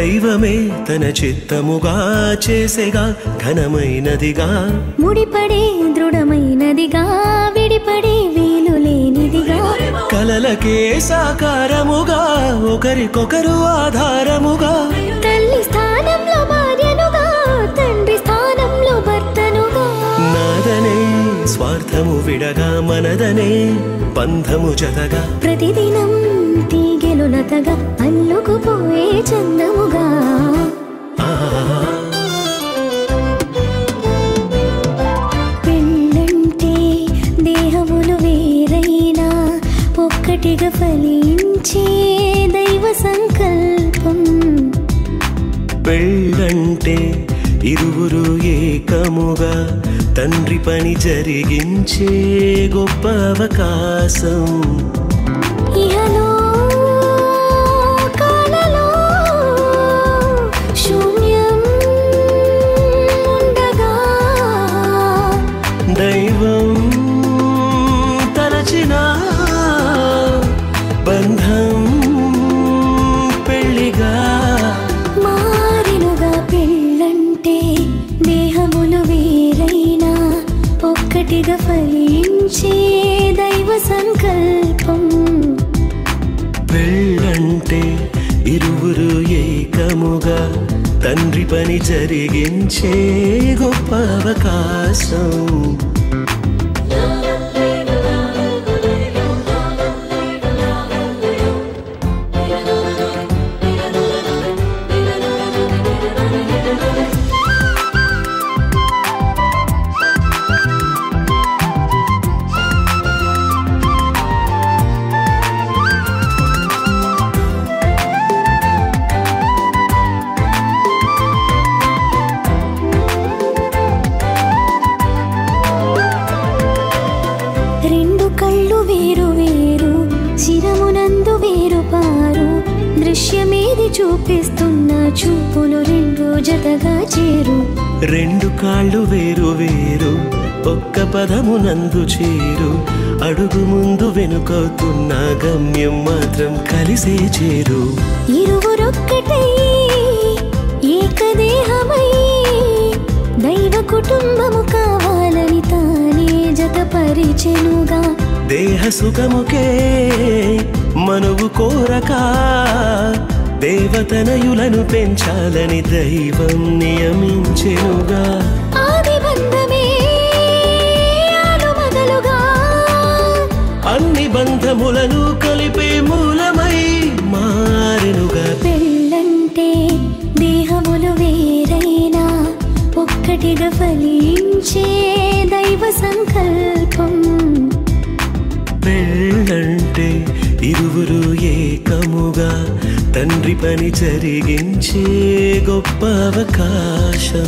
దైవమే తన చిత్తముగా చేసేగా ఘనమైనదిగా ముడిపడే దృఢమైనదిగా విడిపడే వీలు లేనిదిగా కలలకే సాకారముగా ఒకరికొకరు ఆధారముగా తల్లి స్థానంలో భార్యనుగా తండ్రి స్థానంలో భర్తనుగా నాదనే స్వార్థము విడగా మనదనే బంధము జతగా ప్రతిదినం తీగెలు లతగా అల్లుకుపోయే చందముగా పెళ్ళంటే దేహములు వేరైనా ఒక్కటిగా ఫలించే దైవ సంకల్పం పెళ్ళంటే ఇరువురు ఏకముగా తండ్రి పని జరిగించే గొప్ప అవకాశం ఇహలో కాలలో శూన్యం ఉండగా దైవం తలచిన బంధం పెళ్ళిగా మారినుగా పెళ్ళంటే దేహములు వేరైనా ఒక్కటిగా ఫలించే దైవ సంకల్పం పెళ్ళంటే ఇరువురు ఏకముగా తండ్రి పని జరిగించే గొప్ప అవకాశం రెండు కళ్ళు వేరు వేరు శిరమునందు వేరు పారు దృశ్యమేది చూపిస్తున్న చూపులు రెండు జతగా చేరు రెండు కాళ్ళు వేరు వేరు ఒక్క పదమునందు చేరు అడుగు ముందు వెనుకవుతున్న గమ్యం మాత్రం కలిసే చేరు ఇరువురొక్కటై ఏకదేహమై దైవ కుటుంబము కావాలని తానే జతపరిచెనుగా దేహ సుఖముకే మనువు కోరక దేవతనయులను పెంచాలని దైవం నియమించెనుగా ఆది బంధమే ఆలుమగలుగా అన్ని బంధములను కలిపే మూలమై మారెనుగా పెళ్ళంటే దేహములు వేరైనా ఒక్కటిగా ఫలించే దైవ సంకల్పం పెళ్ళంటే ఇరువురు ఏకముగా తండ్రి పని జరిగించే గొప్ప అవకాశం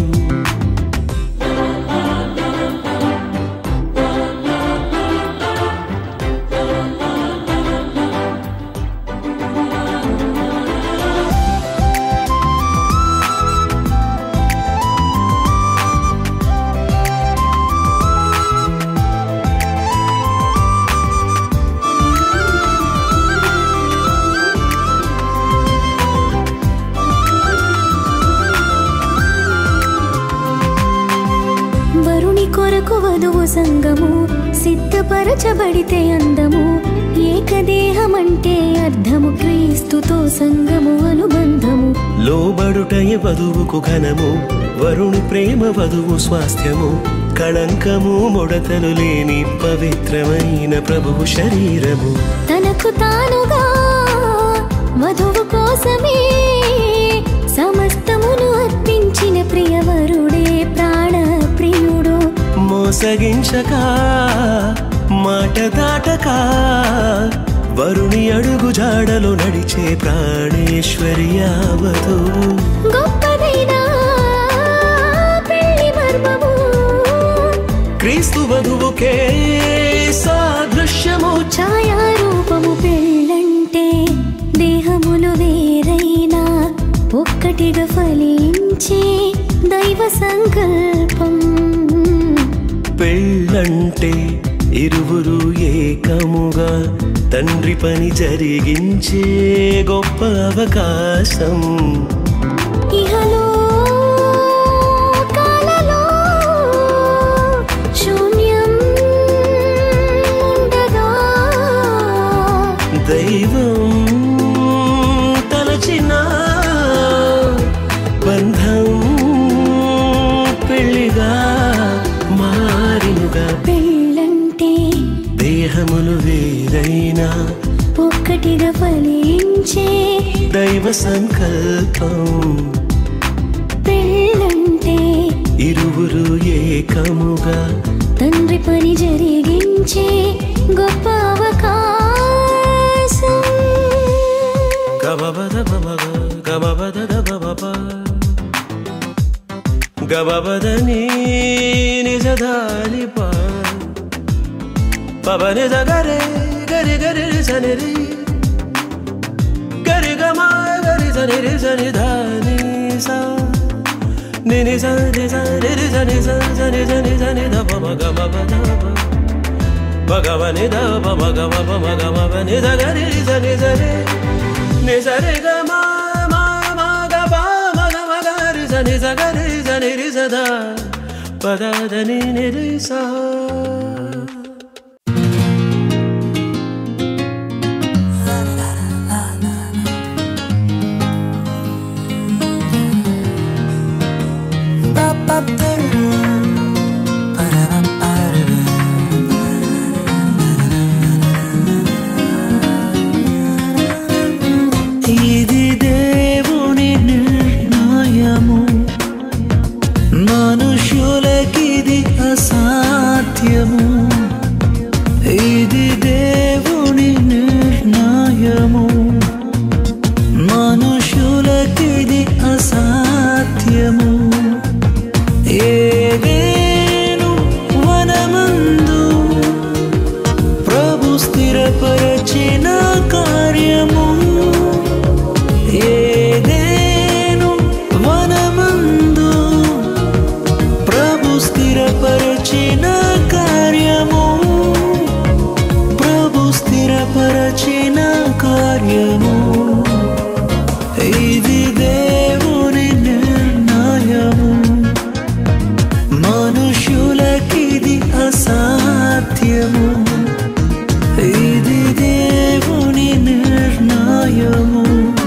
కొరకు వధువు సంగము సిద్ధపరచబడితే అందము ఏకదేహమంటే అర్థము క్రీస్తుతో సంగము అనుబంధము లోబడుటయే వధువుకు ఘనము వరుణి ప్రేమ వధువు స్వాస్థ్యము కళంకము మొడతలు లేని పవిత్రమైన ప్రభువు శరీరము తనకు తానుగా వధువు కోసమే సమస్తమును అర్పించిన ప్రియవరుడే ప్రాణ ప్రియుడు మోసగించక మాట దాటక వరుణి అడుగు జాడలో నడిచే ప్రాణేశ్వరి వధువు గొప్పదైన పెళ్లి మర్మము క్రీస్తు వధువుకే సాదృశ్యము ఛాయారూపము పెళ్ళంటే దేహములు వేరైనా ఒక్కటిగా ఫలించే దైవ సంకల్పం పెళ్ళంటే ఇరువురు ఏకముగా తండ్రి పని జరిగించే గొప్ప అవకాశం. ఇహలో కాలలో శూన్యం ఉండగా దైవం తలచిన బంధం పెళ్లిగా మారినుగా. పెళ్ళంటే దేహములు వేరైనా ఒక్కటిగా ఫలించే దైవ సంకల్పం. పెళ్ళంటే ఇరువురు ఏకముగా తండ్రి పని జరిగించే గొప్ప అవకాశం. గబబద బబగ గబబద దబబ గబబదని నిజదాలి పా పవని జగరే గరి గరి సనిరి గరి గమా గరి సనిరి సని ధాని సా నిని సని సని సని సని సని సని దబ గమ బద భగవని దబ భగవ భగవని జగరి సని సని ని సరి గమా మా మా గబ మగ మగరి సని సగరి సని రి సదా పదని నిరి సా. ఇది దేవుని నిర్ణయము, మనుషులకిది అసాధ్యము. ఇది దేవుని నిర్ణయము, మనుషులకిది అసాధ్యము. ఏదేను వనమందు ప్రభు స్థిరపరచిన కార్యము. ఏదేను వనమందు ప్రభు స్థిరపరచిన కార్యము. ప్రభు స్థిరపరచిన కార్యము. ఇది దేవుని నిర్ణయము, మనుషులకిది అసాధ్యము. ఇది దేవుని నిర్ణయము,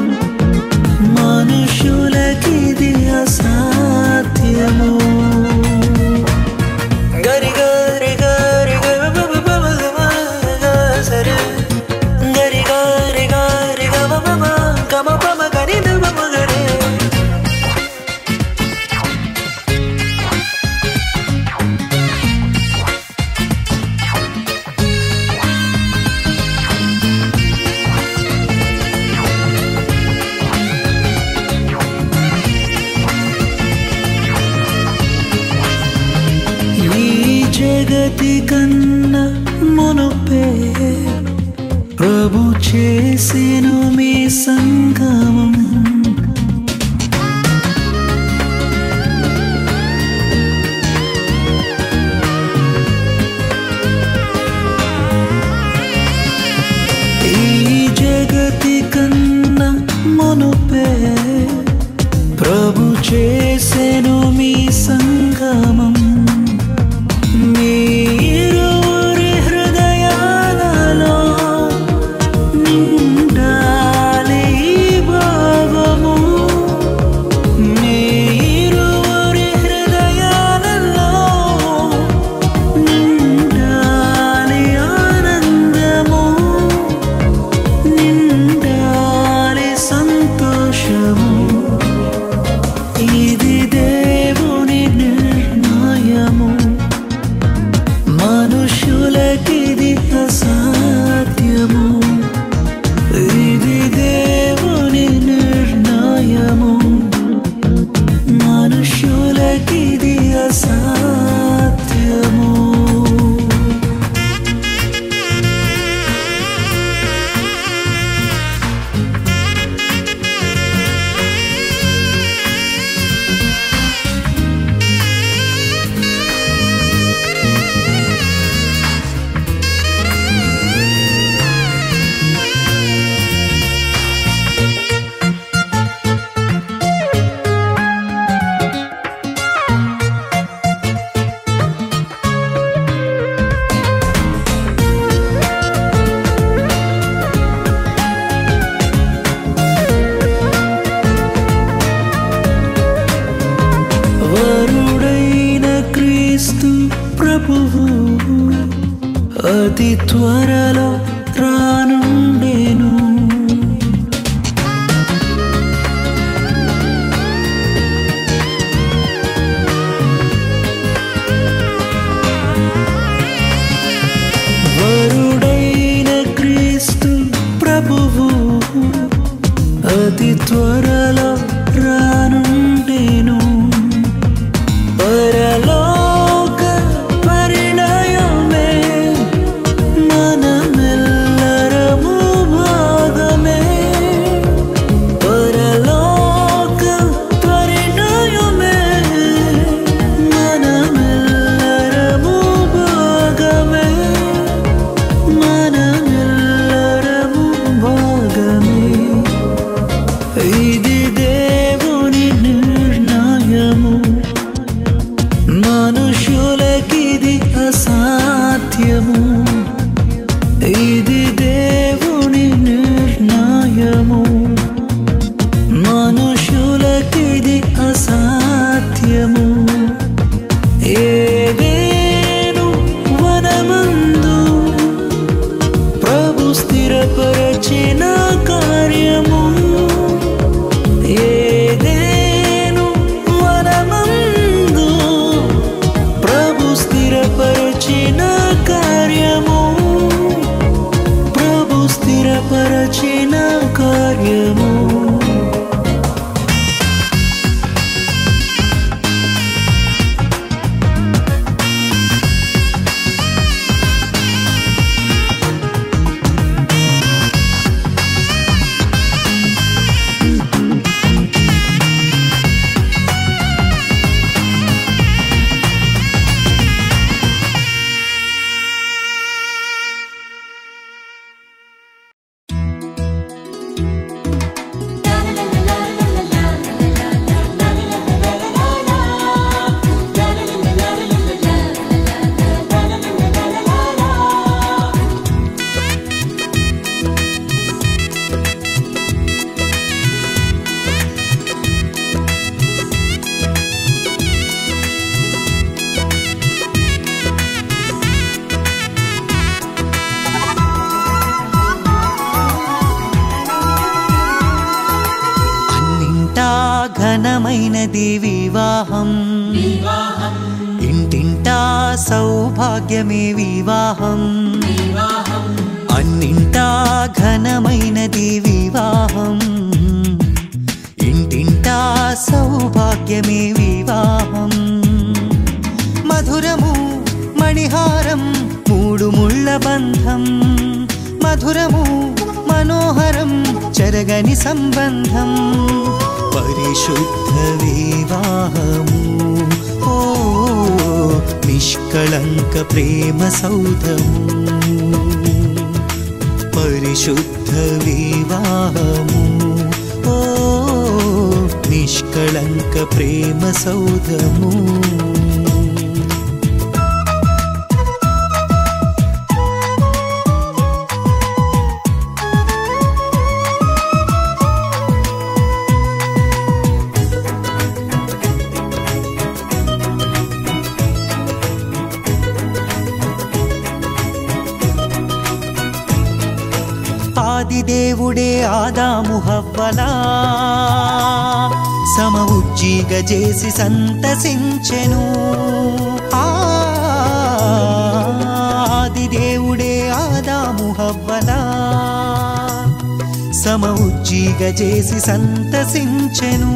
మనుషులకిది అసాధ్యము. గరి గరి గరి సరే గరి గరి గరి గమ గమ పమ గరి నమ గరే. జగతి కన్నా మునుపే ప్రభు చేసెను మీ సంగమం. ఈ జగతి కన్నా మునుపే ప్రభు చేసెను మీ సంగమం. మీరురి హృదయాలలో నిండాలి భావము. మీరురి హృదయాలలో నిండాలి ఆనందము, నిండాలి సంతోషము. అతి త్వరలో రానుండెను. వరుడైన క్రీస్తు ప్రభువు అతి త్వరలో రానుండెను. పరలోక పరిణయమే మనమెల్లరము భాగమే. పరలోక పరిణయమే మనమెల్లరము భాగమే. మనమెల్లరము భాగమే. ఇది దేవుని నిర్ణయము, మనుషులకిది అసాధ్యము. ఇది దేవుని నిర్ణయము, మనుషులకిది అసాధ్యము. ఏదేను వనమందు ప్రభు స్థిరపరచిన కార్యము. ఏదేను వనమందు ప్రభు స్థిరపరచిన కార్యము. ప్రభు స్థిరపరచిన కార్యము. ఘనమైనది వివాహం, ఇంటింటా సౌభాగ్యమే వివాహం. అన్నింటా ఘనమైనది వివాహం, ఇంటింటా సౌభాగ్యమే వివాహం. మధురము మణిహారం మూడు ముళ్ళ బంధం. మధురము మనోహరం చెరగని సంబంధం. పరిశుద్ధ వివాహము ఓ నిష్కళంక ప్రేమ సౌధము. పరిశుద్ధ వివాహము ఓ నిష్కళంక ప్రేమ సౌధము. ఆదిదేవుడే ఆదాము హవ్వలా సమఉజ్జీగ చేసి సంతసించెను. ఆదిదేవుడే ఆదాము హవ్వలా సమఉజ్జీగ చేసి సంతసించెను.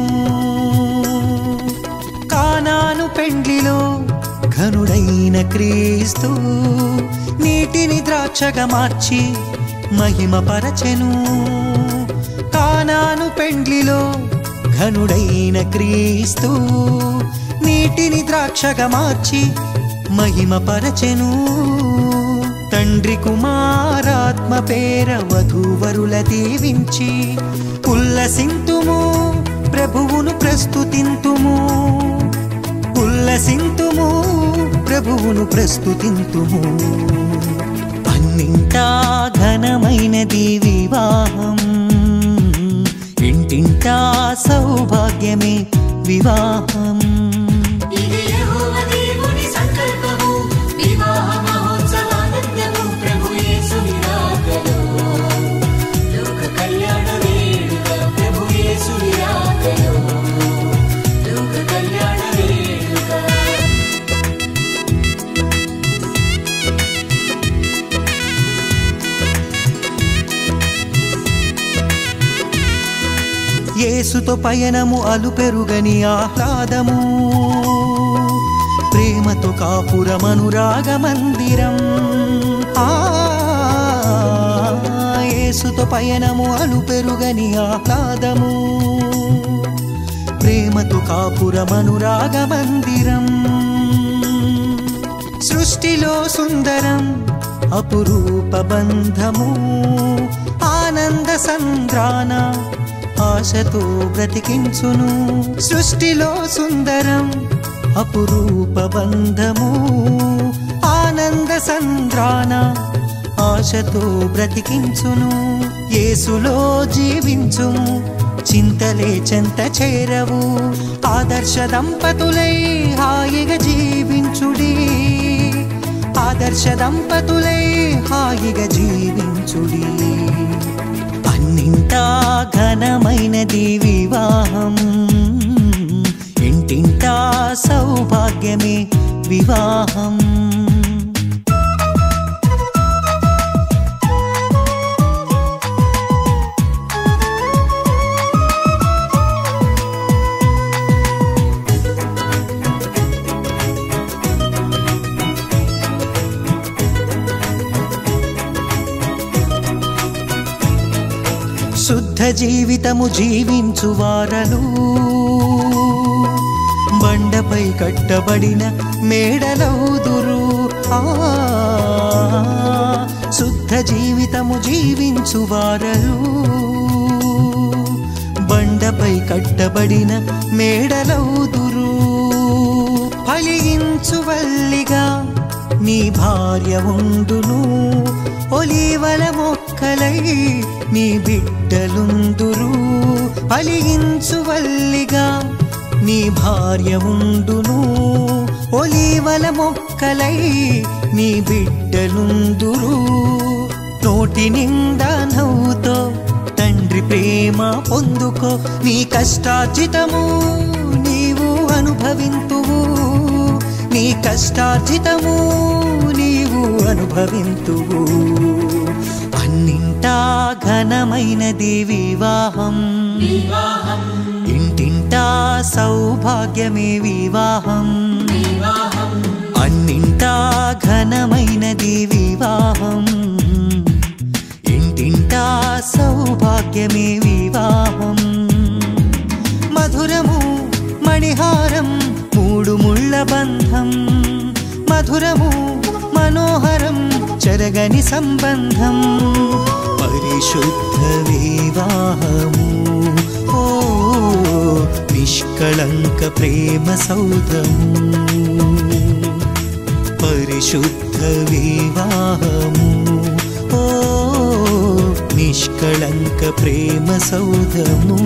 కానాను పెండ్లిలో ఘనుడైన క్రీస్తు నీటిని ద్రాక్షగా మార్చి మహిమ పరచెను. కానాను పెండ్లిలో ఘనుడైన క్రీస్తు నీటిని ద్రాక్షగా మార్చి మహిమ పరచెను. తండ్రి కుమారాత్మ పేర వధూవరుల దీవించి ఉల్లసింతుము ప్రభువును ప్రస్తుతింతుము. ఉల్లసింతుము ప్రభువును ప్రస్తుతింతుము. అన్నింటా ఘనమైనది వివాహం, ఇంటింటా సౌభాగ్యమే వివాహం. ఇది యెహోవా దేవుని సంకల్పము, వివాహ మహోత్సవానందము ప్రభు యేసుతో పయనము అలుపెరుగని ఆహ్లాదము ప్రేమతో కాపురమనురాగ మందిరం యేసుతో పయనము అలుపెరుగని ఆహ్లాదము ప్రేమతో కాపురమనురాగ మందిరం సృష్టిలో సుందరం అపురూప బంధము ఆనంద సంద్రాన ఆశతో బ్రతికించును సృష్టిలో సుందరం అపురూప బంధము ఆనంద సంద్రాన ఆశతో బ్రతికించును యేసులో జీవించుము చింతలే చెంత చేరవు ఆదర్శ దంపతులై హాయిగా జీవించుడి ఆదర్శ దంపతులై హాయిగా జీవించుడి అన్నింటా ఘనమైనది వివాహం ఇంటింటా సౌభాగ్యమే వివాహం శుద్ధ జీవితము జీవించు వారలు బండపై కట్టబడిన మేడలౌదురు శుద్ధ జీవితము జీవించు వారలు బండపై కట్టబడిన మేడలౌదురు ఫలించు వల్లిగా నీ భార్య ఉండును ఒలీవల మొక్కలై నీ బిడ్డలుందురు ఫలించు వల్లిగా నీ భార్య ఉండును ఒలీవల మొక్కలై నీ బిడ్డలుందురు నోటి నిండా నవ్వుతో తండ్రి ప్రేమ పొందుకో నీ కష్టార్జితము నీవు అనుభవింతువు నీ కష్టార్జితము నీవు అనుభవింతువు అన్నింటా ఘనమైనది వివాహం ఇంటింటా సౌభాగ్యమే వివాహం అన్నింటా ఘనమైనది వివాహం ఇంటింటా సౌభాగ్యమే వివాహం మధురము మణిహారం మూడు ముళ్ళ బంధం మధురము మనోహరం చెరగని సంబంధం పరిశుద్ధ వివాహము ఓ నిష్కళంక ప్రేమ సౌధము పరిశుద్ధ వివాహము ఓ నిష్కళంక ప్రేమ సౌధము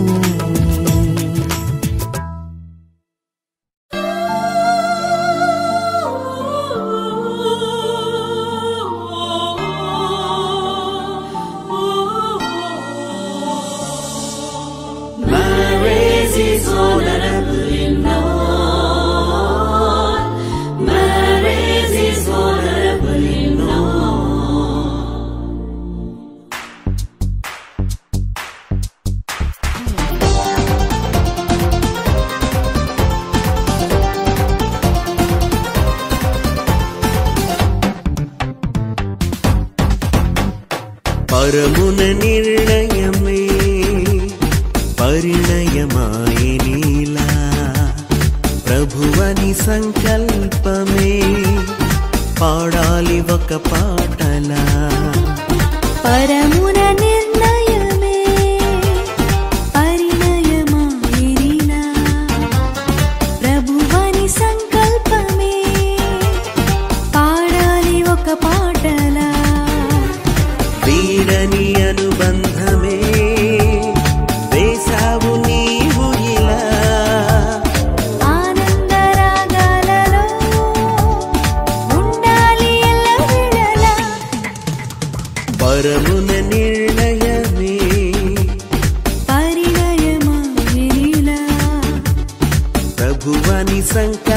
పరమున నిర్ణయమే పరిణయమాయే నీలా ప్రభువని సంకల్పమే పాడాలి ఒక పాటలా పరమున నిర్ణయమే పరిణయమాయే నీలా ప్రభువని సంకల్పమే పాడాలి ఒక పాటలా వీడని అనుబంధమే వేసావు నీవు ఇలా ఆనందరాగాలలో ఉండాలి ఎల్లవేళలా పరమున నిర్ణయమే పరిణయమాయే నీలా ప్రభువని సంకల్పమే